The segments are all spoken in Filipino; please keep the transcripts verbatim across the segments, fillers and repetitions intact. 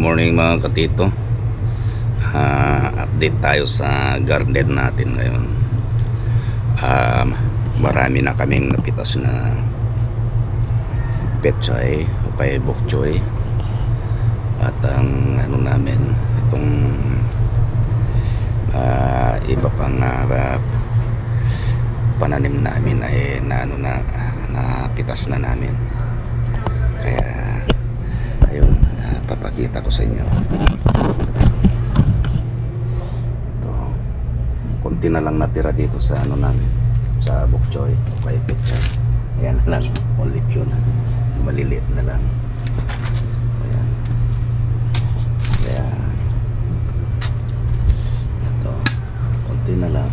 morning mga katito. uh, Update tayo sa garden natin ngayon. uh, Marami na kaming napitas na pechay o kaya bok choy. At ang ano namin, itong uh, iba pang uh, pananim namin ay na ano na napitas na namin. Kaya ayun, uh, papakita ko sa inyo. Ito, konti na lang natira dito sa ano namin, sa bok choy o kaya pechay. Ayan na lang, only yun, maliliit na lang. Ayan. Kaya ito, konti na lang.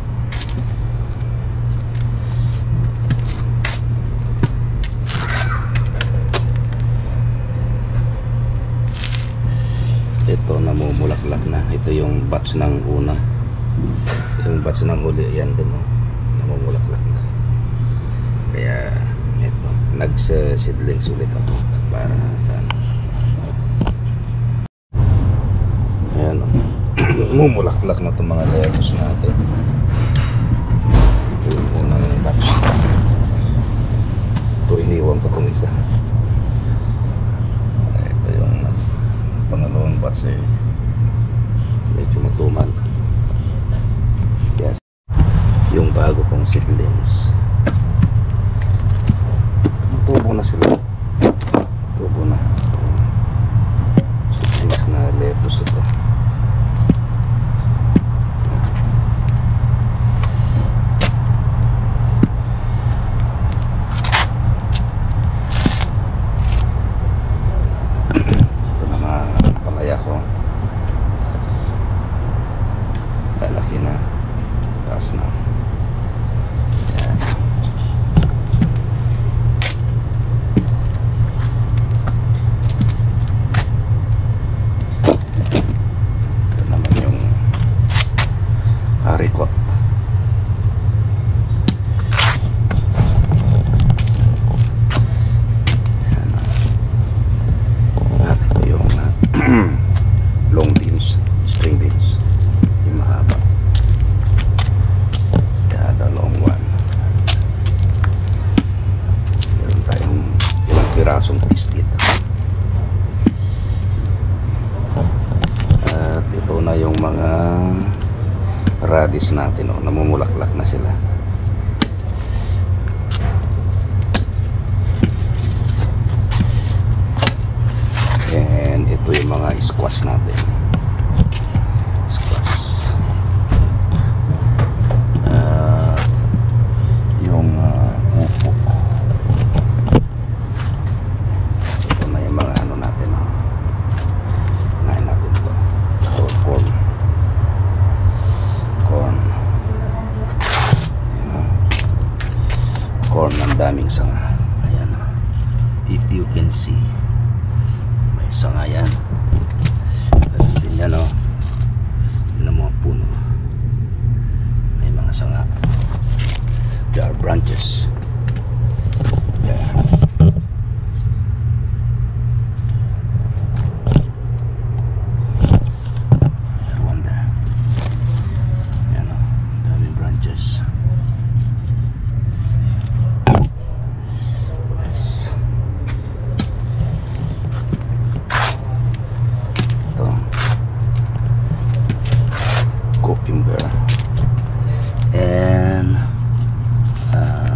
Ito namumulaklak na. Ito yung batch ng una, yung batch ng huli. Yan din, oh, namumulaklak na. Kaya ito, nagsa-seedlings ulit ako para sa ano. Ayan, oh. Namumulaklak na itong mga lettuce natin. Ito yung unang batch. Ito, iniwan ko itong isa. Ito yung pangalawang batch, eh, medyo matumal. Yes, yung bago kong seedlings, tubo na sila. Tubo na. Seedlings na lettuce ito. Lalaki na, taas na. Yan. Ito naman yung haricot. Yan. At ito yung uh, long beans, string beans. Mahaba. Kaya the long one. Meron tayong ilang pirasong piece dito. At ito na yung mga radish natin, oh. Namumulaklak na sila. And ito yung mga squash natin. Corn, ng daming sanga. Ayan, if you can see, may sanga yan. Ganun din yan, oh. Yun ang mga puno, may mga sanga. There are branches. Yeah. There one there. Ayan, oh, daming branches. Cucumber and uh,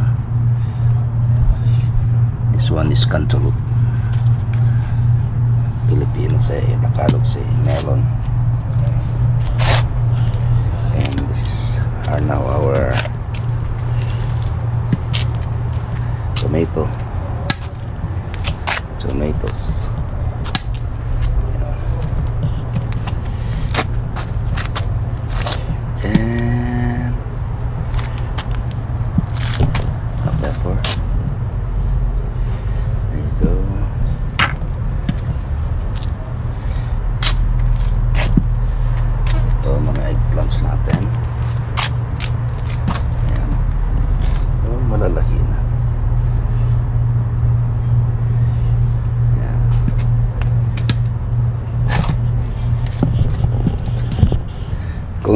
this one is cantaloupe. Filipino say, Tagalog say melon. And this is are now our tomato tomatoes. And up there for ito. Ito mga eggplants natin. Ayan. Oh, malalaki na. Ayan.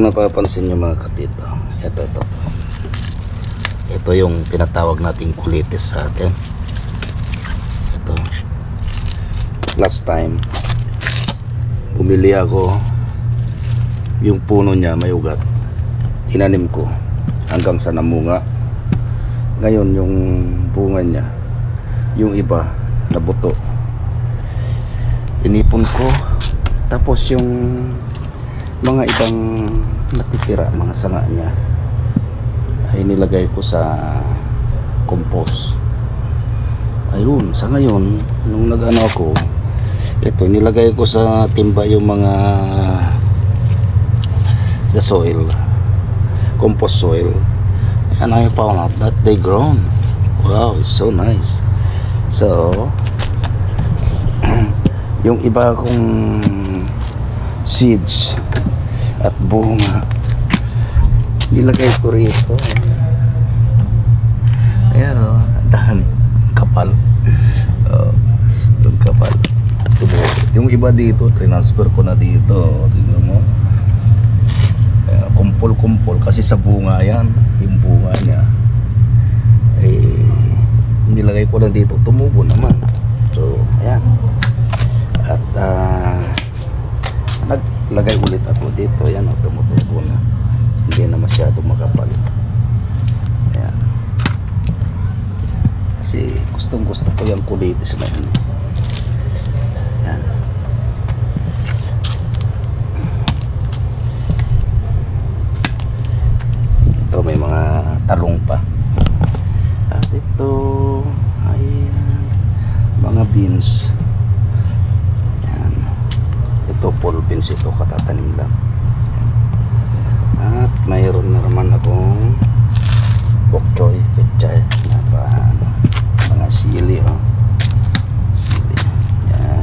napapansin nyo mga katito, ito, ito, ito. Ito yung tinatawag nating kulitis sa atin. Ito. Last time, bumili ako, yung puno niya may ugat. Tinanim ko hanggang sa namunga. Ngayon yung bunga niya, yung iba nabuto. Inipon ko. Tapos yung mga ibang natitira, mga sanga niya, ay nilagay ko sa compost. Ayun, sa ngayon nung nag-ano ako, ito nilagay ko sa timba yung mga the soil, compost soil, and I found out that they grown. Wow, it's so nice. So yung iba kong seeds at bunga nilagay ko rito. Ayan o, oh, dami kapal. Oh, yung kapal. Yung iba dito transfer ko na dito. Tingnan mo, kumpol-kumpol kasi sa bunga yan. Yung bunga niya eh nilagay ko lang dito, tumubo naman. So ayan. At uh, naglagay ulit ako dito. Ayan o, tumutubo na. Hindi na masyado makapal. Ayan. Kasi gustong gusto ko yung kulitis na yun. Ayan. Ito may mga talong pa. At ito, ayan, mga beans. Ayan. Ito full beans, ito katatanim lang. At mayroon na naman akong bok choy, pechay, na pa, ano, mga sili, oh. Sili. Yan.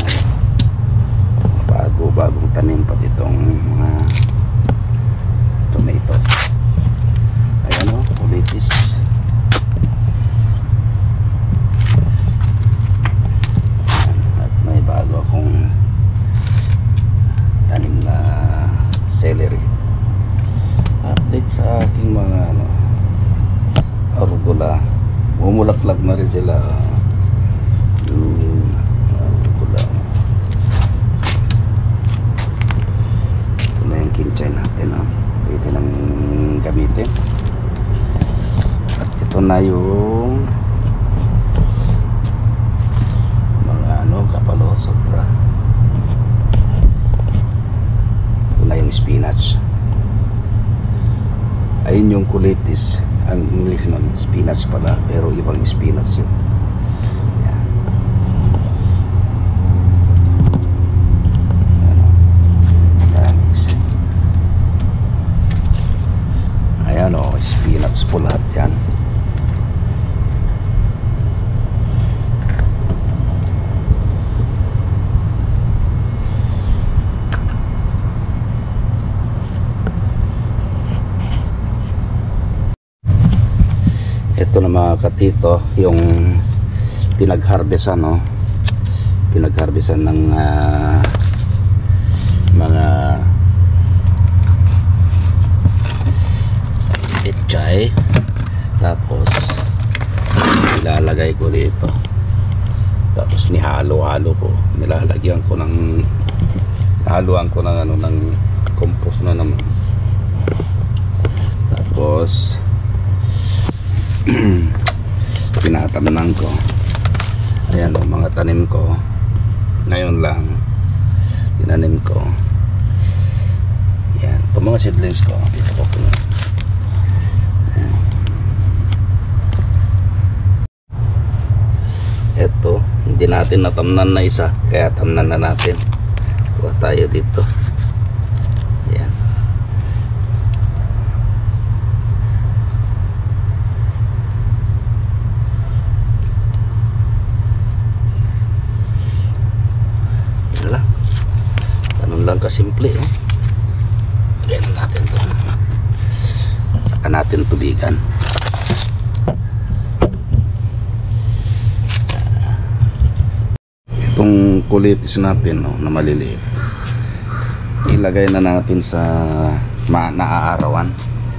Bago, bagong tanim pa itong mga tomatoes. Ayan, oh, kulitis. Ayan. At may bago akong tanim na celery. Update sa aking mga ano, arugula. Bumulaklak na rin sila. Yung arugula. Ito na yung kinchay natin, oh. Pwede nang gamitin. At ito na yung mga ano, kapalo, sobra. Ito na yung spinach. Ayun yung kulitis. Ang English nun, spinach pala, pero ibang spinach yun. Ayan. Ayan o, oh, spinach po lahat yan. Ito na mga katito, yung pinagharbesan, no? Pinagharbesan ng uh, mga pechay. Tapos ilalagay ko dito. Tapos nihalo-halo ko. Nilalagyan ko ng haluan ko ng ano, ng compost na naman. Tapos tinatamnan ko. Ayan o, mga tanim ko ngayon lang tinanim ko. Ayan, ito mga seedlings ko dito ko po. Ito, hindi natin natamnan na isa, kaya tamnan na natin. Kuha tayo dito. Ayan. Lang kasimple, eh. Lagyan natin ito. Saka natin tubigan. Itong kulitis natin, no, na maliliit, ilagay na natin sa ma naaarawan.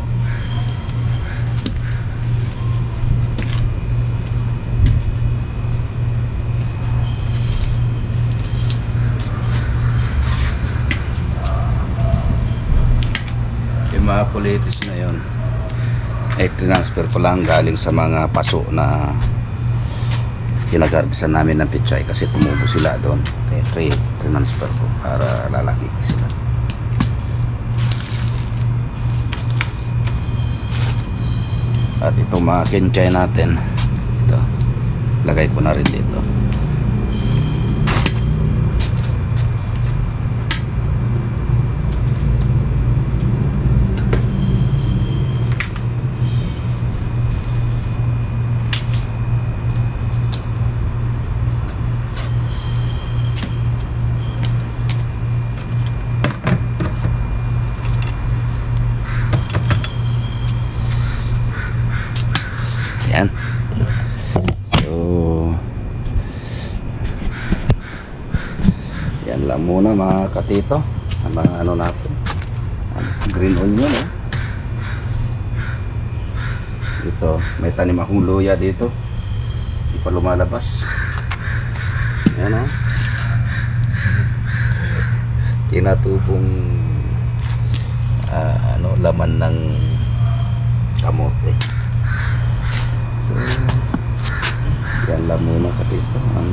Yung mga kulitis na yun ay transfer ko lang galing sa mga paso na kinagarbisan namin ng pichay kasi tumubo sila doon, kaya transfer ko para lalaki sila. At ito mga kinchay natin, ito lagay ko na rin dito. Yan. So yan lang muna mga katito ang mga ano natin, green onion eh. Dito may tanim akong luya dito, di pa lumalabas. Yan o, tinatubong uh, ano, laman ng kamote. So, yan lang muna katito ang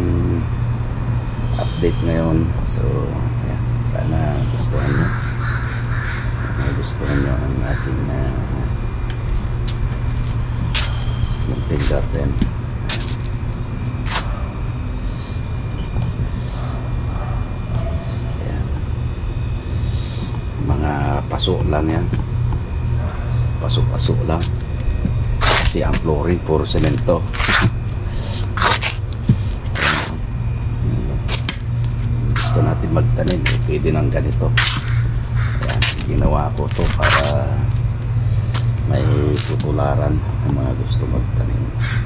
update ngayon. So, yan. Sana gustuhan nyo. Sana gustuhan nyo ang ating uh, munting garden. Yan. Mga paso lang yan. Paso-paso lang. Ang flooring puro semento. Gusto natin magtanim eh, pwede nang ganito. Ayan, ginawa ko to para may tutularan ang mga gusto magtanim.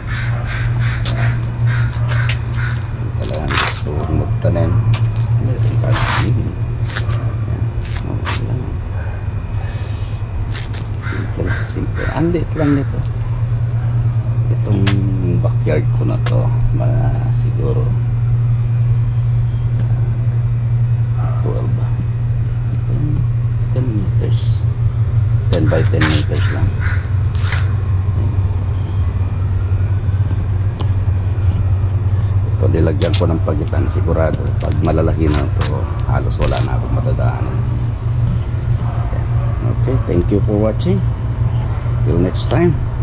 Talagang gusto magtanim, meron pagtanim. Simple, simple. Ang liit lang nito. Itong backyard ko na to, mga siguro twelve, ten meters, ten by ten meters lang. Ito nilagyan ko ng pagitan, sigurado pag malalaki na to halos wala na akong matadaanan. Okay, thank you for watching. Till next time.